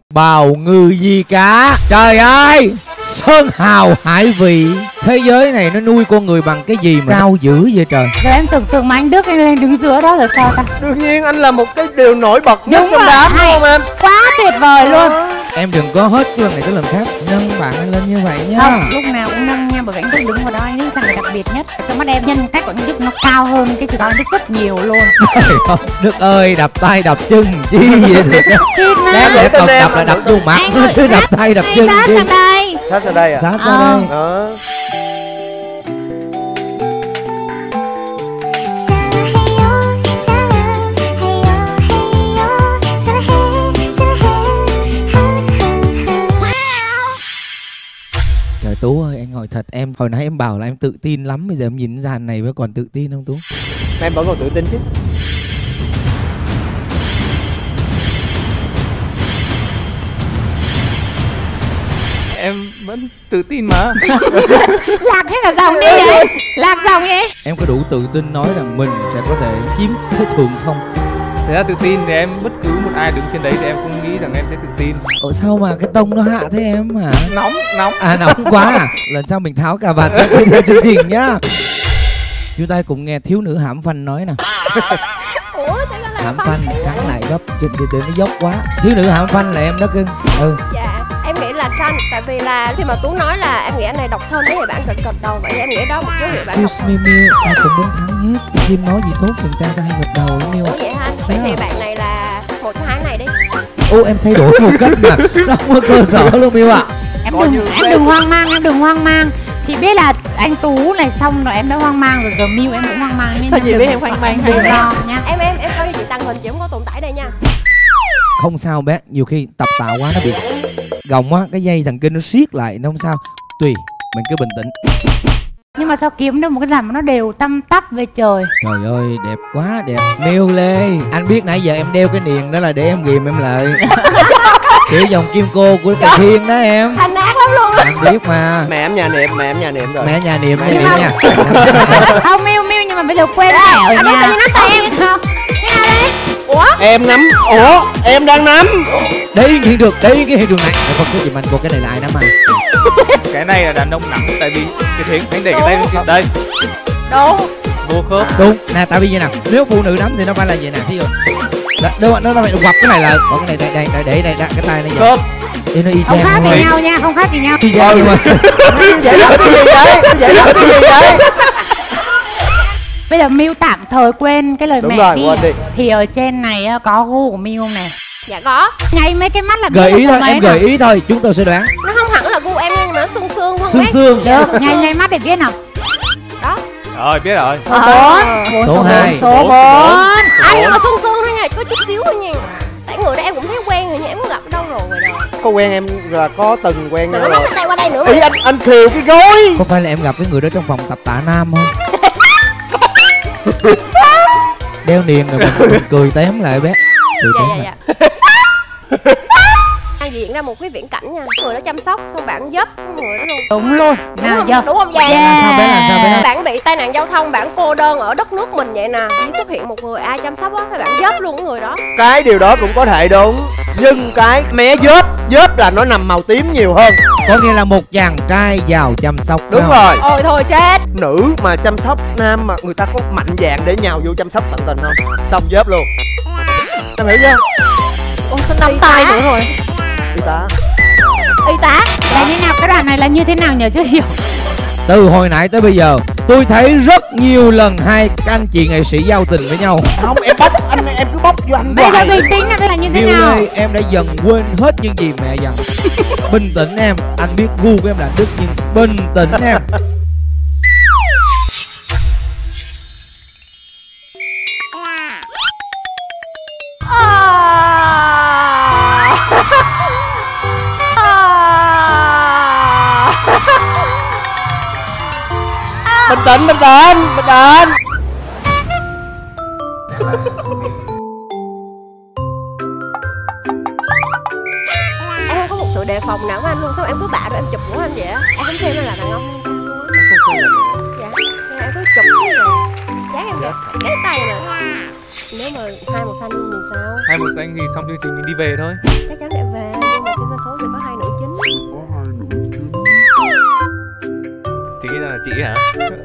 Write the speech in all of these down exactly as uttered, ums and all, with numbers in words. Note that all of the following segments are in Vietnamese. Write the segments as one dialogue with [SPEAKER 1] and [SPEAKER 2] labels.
[SPEAKER 1] bào ngư gì cả. Trời ơi, sơn hào hải vị. Thế giới này nó nuôi con người bằng cái gì mà cao dữ vậy trời.
[SPEAKER 2] Rồi em tưởng tượng mà anh Đức anh lên đứng giữa đó là sao ta?
[SPEAKER 3] Đương nhiên anh là một cái điều nổi bật nhất trong đám, đúng không em?
[SPEAKER 2] Quá tuyệt vời luôn.
[SPEAKER 1] Em đừng có hết lần này tới lần khác nâng bạn anh lên như vậy nha.
[SPEAKER 2] Không, lúc nào cũng nâng nha, bởi vì anh Đức đứng vào đó anh Đức là đặc biệt nhất. Trong mắt em nhân cách của anh Đức nó cao hơn cái chiều cao anh Đức rất nhiều luôn.
[SPEAKER 1] Đức ơi, đập tay đập chân chi vậy được. Đáng lẽ còn đập là đập vô mặt, cứ đập tay đập chân
[SPEAKER 2] sát
[SPEAKER 1] đi.
[SPEAKER 2] sang đây.
[SPEAKER 3] Sát sang đây à?
[SPEAKER 1] Sát ra đây.
[SPEAKER 3] Đó.
[SPEAKER 1] Trời Tú ơi, anh hỏi thật, em hồi nãy em bảo là em tự tin lắm, bây giờ em nhìn dàn này vẫn còn tự tin không Tú?
[SPEAKER 3] Em vẫn còn tự tin chứ.
[SPEAKER 4] Em vẫn tự tin mà.
[SPEAKER 2] Lạc hết cả dòng đi vậy. Lạc dòng đi.
[SPEAKER 1] Em có đủ tự tin nói rằng mình sẽ có thể chiếm cái thượng phong.
[SPEAKER 4] Thật ra tự tin thì em bất cứ một ai đứng trên đấy thì em không nghĩ rằng em sẽ tự tin.
[SPEAKER 1] Ủa sao mà cái tông nó hạ thế em hả?
[SPEAKER 4] Nóng, nóng.
[SPEAKER 1] À nóng quá à? Lần sau mình tháo cà vạt ra khi theo chương trình nhá. Chúng ta cùng nghe thiếu nữ Hãm Phanh nói nè. Hãm Phanh thắng lại gấp, trên trên nó dốc quá. Thiếu nữ Hãm Phanh là em đó cưng. Ừ.
[SPEAKER 5] Dạ, em nghĩ là Khanh. Tại vì là khi mà Tú nói là em nghĩ anh này độc thân thì bạn gật gật đầu. Vậy em nghĩ đó một dấu hiệu bạn độc
[SPEAKER 1] Excuse me Miu, ai cũng muốn thắng hết. Kim nói gì tốt người ta ta hay gật đầu Miu.
[SPEAKER 5] thân vậy hả? Vậy thì bạn này là một trong hai này đi.
[SPEAKER 1] Ô em thay đổi một cách mà nó không có cơ sở luôn Miu ạ.
[SPEAKER 2] Em đừng, em đừng hoang mang, em đừng hoang mang. Chị biết là anh Tú này xong rồi em đã hoang mang rồi, giờ Miu em cũng hoang mang nên
[SPEAKER 6] thôi chị biết em hoang mang
[SPEAKER 2] đừng lo nha.
[SPEAKER 5] Em em em coi như chị tàng hình chị không có tồn tại đây nha.
[SPEAKER 1] Không sao bé, nhiều khi tập tạo quá nó bị gồng á, cái dây thần kinh nó siết lại nó không sao. Tùy, mình cứ bình tĩnh.
[SPEAKER 2] Nhưng mà sao kiếm được một cái dàn mà nó đều tăm tắp về trời.
[SPEAKER 1] Trời ơi, đẹp quá, đẹp. Miu Lê, anh biết nãy giờ em đeo cái niềng đó là để em ghìm em lại. Kiểu dòng kim cô của Cà Thiên đó em.
[SPEAKER 5] Thành ác lắm luôn.
[SPEAKER 1] Anh biết mà.
[SPEAKER 3] Mẹ em nhà niệm, mẹ em nhà niệm rồi.
[SPEAKER 1] Mẹ nhà niệm, nhà niệm nha.
[SPEAKER 2] Không Miu Miu, nhưng mà bây giờ quên mẹ ở nhà.
[SPEAKER 5] Anh nắm tay em không? Thế nào đấy? Ủa?
[SPEAKER 3] Em nắm. Ủa? Em đang nắm.
[SPEAKER 1] Đấy hiện được, đấy cái hiện đường này. Không có gì mình cô cái này là ai nắm anh?
[SPEAKER 4] Cái này là đàn ông nặng, tại vì cái thiện anh để cái tay lên đây.
[SPEAKER 5] Đúng.
[SPEAKER 4] Vô khớp.
[SPEAKER 1] Đúng. Nè tại vì vậy nào, nếu phụ nữ nắm thì nó phải là vậy nè, thí dụ. Đó, đúng nó nó phải quặp cái này là, còn cái này đây đây để đây cái tay này vậy. Thì nó y
[SPEAKER 2] Không khác
[SPEAKER 1] chang
[SPEAKER 2] gì nhau nha, không khác gì nhau.
[SPEAKER 1] Y chang nhưng mà.
[SPEAKER 3] Vậy là cái gì vậy? Vậy là cái gì vậy?
[SPEAKER 2] Bây giờ Miu tạm thời quên cái lời
[SPEAKER 3] Đúng
[SPEAKER 2] mẹ
[SPEAKER 3] rồi,
[SPEAKER 2] đi.
[SPEAKER 3] quên đi.
[SPEAKER 2] Thì ở trên này á, có gu của Miu không nè?
[SPEAKER 5] Dạ có.
[SPEAKER 2] Nháy mấy cái mắt là
[SPEAKER 1] Gợi
[SPEAKER 2] biết
[SPEAKER 1] ý
[SPEAKER 2] là
[SPEAKER 1] thôi,
[SPEAKER 2] mấy
[SPEAKER 1] em
[SPEAKER 2] nào.
[SPEAKER 1] gợi ý thôi, chúng tôi sẽ đoán.
[SPEAKER 5] Nó không hẳn là gu em nhưng mà nó sương sương không
[SPEAKER 1] Sương
[SPEAKER 5] biết.
[SPEAKER 1] sương.
[SPEAKER 2] Được, nháy nháy mắt để biết nào.
[SPEAKER 5] Đó.
[SPEAKER 4] Rồi, biết rồi.
[SPEAKER 2] Số bốn.
[SPEAKER 1] Số hai.
[SPEAKER 2] Số bốn.
[SPEAKER 5] Anh nhưng mà sương sương thôi nha, có chút xíu thôi nha. Tại người đó em cũng thấy quen rồi nha, em có gặp ở đâu rồi rồi đó.
[SPEAKER 3] Có quen em là có từng quen
[SPEAKER 5] Đừng
[SPEAKER 3] nhau
[SPEAKER 5] có nắm
[SPEAKER 3] rồi.
[SPEAKER 5] cái tay qua đây nữa.
[SPEAKER 3] Ý anh anh khều cái gối.
[SPEAKER 1] Có phải là em gặp cái người đó trong phòng tập tạ nam không? Đeo niềng rồi mình, mình cười tém lại bé. Cười
[SPEAKER 5] Dạ
[SPEAKER 1] tém
[SPEAKER 5] dạ
[SPEAKER 1] lại.
[SPEAKER 5] dạ. Đang diễn ra một cái viễn cảnh nha. Người đó chăm sóc, xong bạn giúp người đó luôn.
[SPEAKER 2] Đúng luôn.
[SPEAKER 5] Đúng
[SPEAKER 2] Nào
[SPEAKER 5] không?
[SPEAKER 2] giờ.
[SPEAKER 5] Đúng không Giang?
[SPEAKER 1] Làm sao bé, làm sao bé?
[SPEAKER 5] Bạn bị tai nạn giao thông, bạn cô đơn ở đất nước mình vậy nè. Chỉ xuất hiện một người ai chăm sóc á, thì bạn giúp luôn người đó.
[SPEAKER 3] Cái điều đó cũng có thể đúng. Nhưng cái mé dớp, dớp là nó nằm màu tím nhiều hơn.
[SPEAKER 1] Có nghĩa là một chàng trai giàu chăm sóc.
[SPEAKER 3] Đúng
[SPEAKER 1] không?
[SPEAKER 3] rồi.
[SPEAKER 5] Ôi thôi chết.
[SPEAKER 3] Nữ mà chăm sóc nam mà người ta có mạnh dạn để nhào vô chăm sóc tận tình không? Xong dớp luôn. Em hiểu chưa?
[SPEAKER 6] Ôi có năm tay nữa rồi.
[SPEAKER 3] Y tá.
[SPEAKER 5] Y tá.
[SPEAKER 2] Là như nào, cái đoạn này là như thế nào nhờ chưa hiểu.
[SPEAKER 1] Từ hồi nãy tới bây giờ tôi thấy rất nhiều lần hai các anh chị nghệ sĩ giao tình với nhau.
[SPEAKER 3] Không em bóc anh, em cứ bóc vô anh
[SPEAKER 2] Bây giờ
[SPEAKER 3] hoài.
[SPEAKER 2] bình tĩnh là bây giờ như thế
[SPEAKER 1] Miu
[SPEAKER 2] nào.
[SPEAKER 1] Lê, em đã dần quên hết những gì mẹ dặn. Bình tĩnh em, anh biết gu của em là Đức nhưng bình tĩnh em.
[SPEAKER 3] Bình tĩnh, bình tĩnh, bình tĩnh.
[SPEAKER 5] Em không có một sự đề phòng nào với anh luôn. Sao em cứ bạ rồi em chụp của anh vậy á? Em không xem anh là đàn ông luôn á. Dạ. Dạ, em cứ chụp cái này. Dán em kìa. Cái tay nè. Nếu mà hai màu xanh thì sao?
[SPEAKER 4] Hai màu xanh thì xong chương trình mình đi về thôi.
[SPEAKER 5] Chắc chắn sẽ về, nhưng mà trên sân khấu sẽ có hai nữ chính.
[SPEAKER 4] Chị nghĩ rằng là chị hả?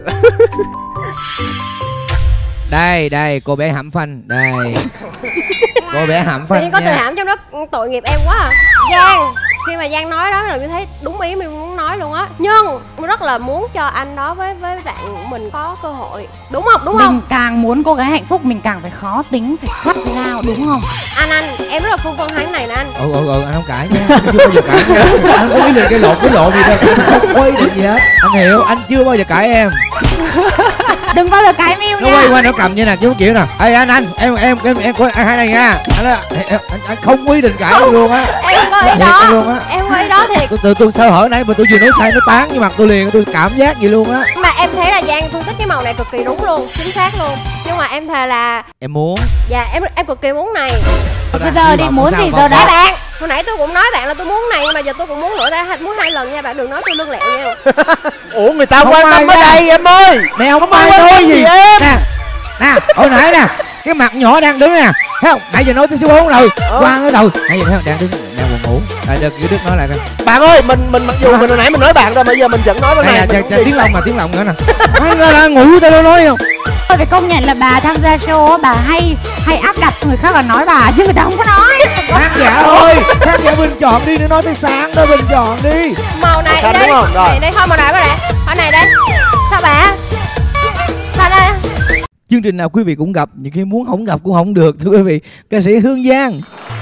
[SPEAKER 1] Đây đây cô bé hãm phanh đây. Cô bé hãm
[SPEAKER 5] Tự
[SPEAKER 1] phanh
[SPEAKER 5] nhiên có từ
[SPEAKER 1] nha.
[SPEAKER 5] hãm trong đó, tội nghiệp em quá à. Giang, khi mà Giang nói đó là như thấy đúng ý mình muốn nói luôn á. Nhưng mình rất là muốn cho anh đó với với bạn mình có cơ hội. Đúng không? Đúng
[SPEAKER 2] Mình
[SPEAKER 5] không?
[SPEAKER 2] càng muốn cô gái hạnh phúc mình càng phải khó tính, phải thoát lao, đúng không?
[SPEAKER 5] Anh anh, em rất là phân vân hắn này nè anh.
[SPEAKER 1] Ừ ừ ừ anh không cãi nha, anh chưa bao giờ cãi nha. Anh không có ý định gây lộn cái lộn gì đâu, anh không có ý định gì hết. Anh hiểu, anh chưa bao giờ cãi em.
[SPEAKER 2] Đừng bao giờ cãi Miu
[SPEAKER 1] Nó
[SPEAKER 2] nha.
[SPEAKER 1] quay qua nó cầm như nè, chứ kiểu nè. Ê anh anh, em em em em có hai này nha. Anh á, anh, anh không có ý định cãi em luôn á.
[SPEAKER 5] Em có ý
[SPEAKER 1] Thiệt
[SPEAKER 5] đó.
[SPEAKER 1] em luôn á.
[SPEAKER 5] Em có ý đó thiệt.
[SPEAKER 1] Tôi tôi tôi sơ hở nãy mà tôi vừa nói sai nó tán vô mặt tôi liền, tôi cảm giác vậy luôn á.
[SPEAKER 5] Mà em thấy là Giang phân tích cái màu này cực kỳ đúng luôn, chính xác luôn. Nhưng mà em thề là
[SPEAKER 1] Em muốn.
[SPEAKER 5] dạ em em cực kỳ muốn này.
[SPEAKER 2] Bây giờ đi muốn gì giờ
[SPEAKER 5] Đấy
[SPEAKER 2] đó.
[SPEAKER 5] bạn, hồi nãy tôi cũng nói bạn là tôi muốn này, nhưng mà giờ tôi cũng muốn nữa, ta muốn hai lần nha bạn, đừng nói tôi lương lẹo nha.
[SPEAKER 3] Ủa người ta
[SPEAKER 1] Không
[SPEAKER 3] quan
[SPEAKER 1] ai
[SPEAKER 3] tâm ở
[SPEAKER 1] nha.
[SPEAKER 3] đây em ơi.
[SPEAKER 1] Mẹ không
[SPEAKER 3] ai
[SPEAKER 1] ai
[SPEAKER 3] quan
[SPEAKER 1] nói
[SPEAKER 3] tâm
[SPEAKER 1] gì
[SPEAKER 3] gì em.
[SPEAKER 1] nè nè hồi nãy nè cái mặt nhỏ đang đứng nè thấy không, nãy giờ nói tới số bốn rồi quang ở đầu nãy giờ thấy không đang đứng đang buồn ngủ à, được cứ Đức nói lại coi.
[SPEAKER 3] Bạn ơi, mình mình mặc dù mình hồi nãy mình nói bạn rồi, bây giờ mình vẫn nói cái
[SPEAKER 1] Đây
[SPEAKER 3] này.
[SPEAKER 1] là
[SPEAKER 3] mình cũng
[SPEAKER 1] tiếng lòng mà tiếng lòng nữa nè. Nói ra là ngủ tao đâu nói không.
[SPEAKER 2] Tôi phải công nhận là bà tham gia show á, bà hay hay áp đặt người khác là nói bà chứ người ta không có nói.
[SPEAKER 1] Khán giả ơi, khán giả bình chọn đi, đừng nói tới sáng đó, bình chọn đi.
[SPEAKER 5] Màu này
[SPEAKER 3] Xanh
[SPEAKER 5] đây,
[SPEAKER 3] đúng không? Rồi.
[SPEAKER 5] này đây không, màu này mới đây, màu này đây. Sao bà? Sao đây?
[SPEAKER 1] Chương trình nào quý vị cũng gặp, những khi muốn không gặp cũng không được thưa quý vị. Ca sĩ Hương Giang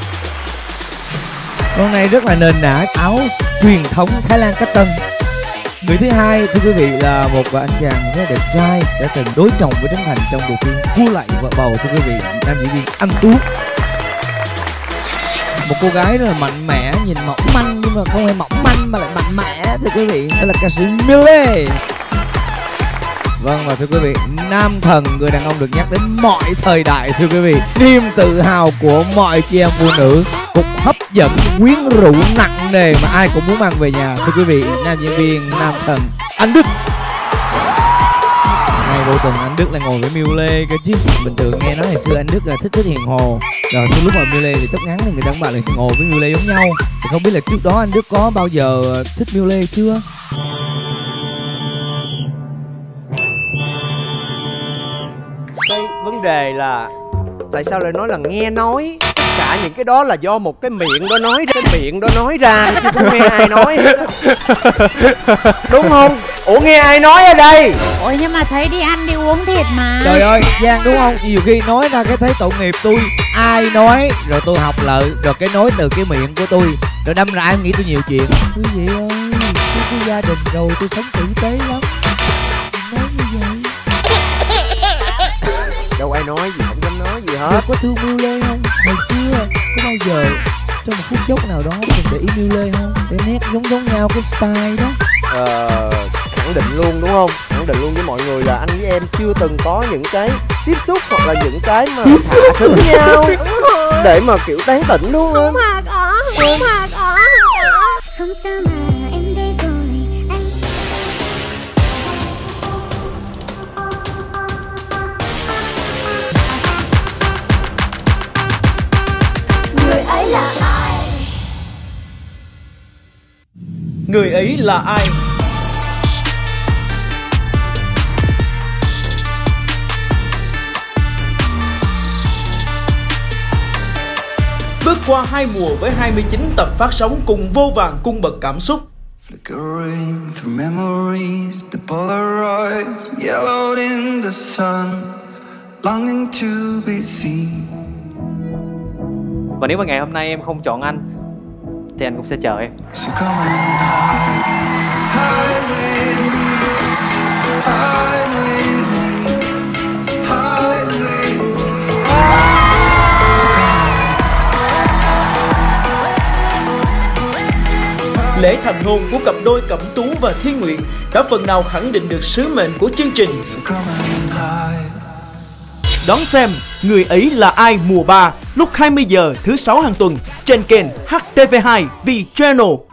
[SPEAKER 1] con này rất là nền nã, áo truyền thống Thái Lan cách tân. Người thứ hai thưa quý vị là một anh chàng rất đẹp trai đã từng đối trọng với Trấn Thành trong bộ phim Cua Lại Vợ Bầu thưa quý vị, nam diễn viên Anh Tú. Một cô gái rất là mạnh mẽ, nhìn mỏng manh nhưng mà không hề mỏng manh mà lại mạnh mẽ thưa quý vị, đó là ca sĩ Miley. Vâng, và thưa quý vị, nam thần, người đàn ông được nhắc đến mọi thời đại thưa quý vị, niềm tự hào của mọi chị em phụ nữ, cục hấp dẫn quyến rũ nặng nề mà ai cũng muốn mang về nhà thưa quý vị, nam diễn viên nam thần Anh Đức. Nay vô tình anh Đức lại ngồi với Miu Lê cơ chứ. Bình thường nghe nói ngày xưa anh Đức là thích thích hiền hồ, rồi sau lúc mà Miu Lê thì tóc ngắn thì người ta cũng bảo là ngồi với Miu Lê giống nhau. Thì không biết là trước đó anh Đức có bao giờ thích Miu Lê chưa?
[SPEAKER 3] Cái vấn đề là tại sao lại nói là nghe nói, tất cả những cái đó là do một cái miệng đó nói ra, cái miệng đó nói ra chứ không nghe ai nói hết. Đúng không? Ủa nghe ai nói ở đây?
[SPEAKER 2] Ôi nhưng mà thấy đi ăn đi uống thiệt mà.
[SPEAKER 1] Trời ơi, Giang đúng không? Nhiều khi nói ra cái thấy tội nghiệp tôi. Ai nói, rồi tôi học lợi, rồi cái nói từ cái miệng của tôi. Rồi đâm ra em nghĩ tôi nhiều chuyện. Quý vị ơi, tôi có gia đình rồi, tôi sống tử tế lắm. Nói như vậy.
[SPEAKER 3] Đâu ai nói gì, không dám nói gì
[SPEAKER 1] Tôi
[SPEAKER 3] hết.
[SPEAKER 1] có thương Miu Lê không? Hồi xưa, có bao giờ trong một phút chốc nào đó mình để ý Miu Lê không? Để nét giống giống nhau cái style đó.
[SPEAKER 3] Ờ, khẳng định luôn đúng không? Khẳng định luôn với mọi người là anh với em chưa từng có những cái tiếp xúc hoặc là những cái mà xả thứ nhau để mà kiểu tán tỉnh đúng không?
[SPEAKER 5] Mà có, mà có.
[SPEAKER 7] Không sao mà em đây rồi anh.
[SPEAKER 8] Người ấy là ai?
[SPEAKER 9] Người ấy là ai? Bước qua hai mùa với hai mươi chín tập phát sóng cùng vô vàn cung bậc cảm xúc.
[SPEAKER 10] Flickering through memories, the Polaroids yellowed in the sun, longing to be seen.
[SPEAKER 6] Và nếu mà ngày hôm nay em không chọn anh thì anh cũng sẽ chờ em.
[SPEAKER 10] So come on high, high with me, high with me, high with me. So come on.
[SPEAKER 9] Lễ thành hôn của cặp đôi Cẩm Tú và Thiên Nguyệt đã phần nào khẳng định được sứ mệnh của chương trình.
[SPEAKER 10] So come on high.
[SPEAKER 9] Đón xem Người ấy là ai mùa ba lúc hai mươi giờ thứ sáu hàng tuần trên kênh H T V hai V Channel.